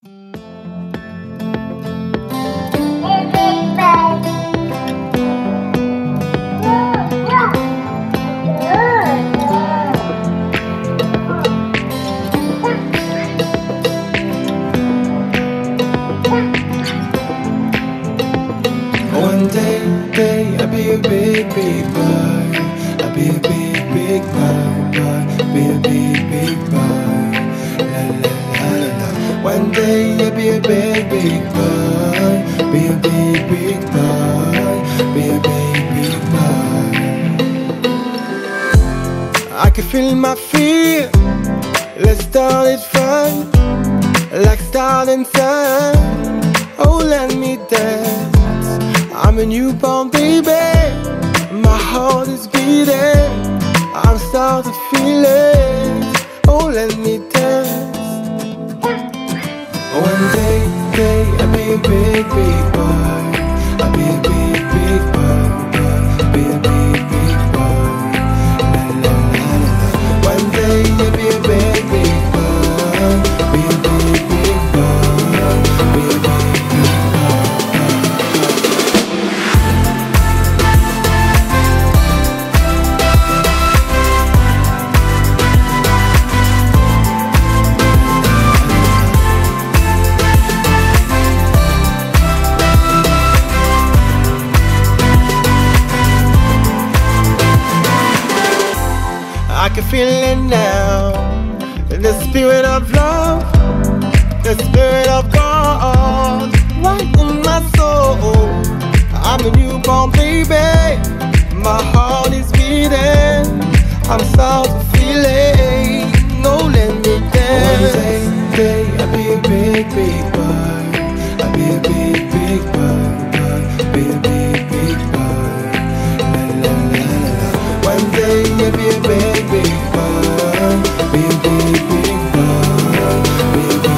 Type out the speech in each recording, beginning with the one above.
One day, I'll be a big boy. I'll be a big boy. Be a big boy. La la la la la. One day, I'll be a big boy. Be a big boy. Be a big boy. I can feel my fear. Let's start it fun, like starting sun. Oh, let me dance. I'm a newborn baby, my heart is beating. I'm starting to feel it. Oh, let me dance. One day, I'll be a big boy. I'll be a big boy. Be a big boy. La la la la la. One day, I'll be a big boy. Be a big boy. Be a big boy. I can feel it now, the spirit of love, the spirit of God, right in my soul. I'm a newborn baby, my heart is beating. I'm starting to feel it, no let me dance. One day, I'll be a big boy. I'll be a big boy. Be a big boy. La la la la la. One day, I'll be a big boy. Be a big boy. Be a big boy.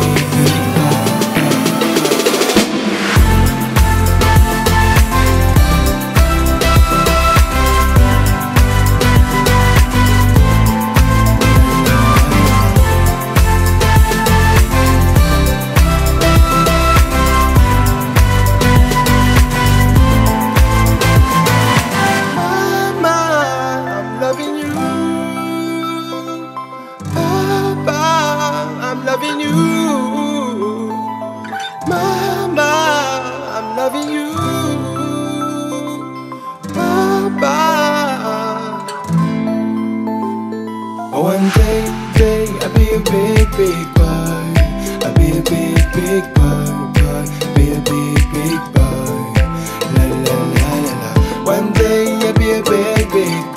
Loving you, Mama, I'm loving you, Papa. One day, I'll be a big boy. I'll be a big boy. Be a big boy. La la la la la. One day, I'll be a big boy.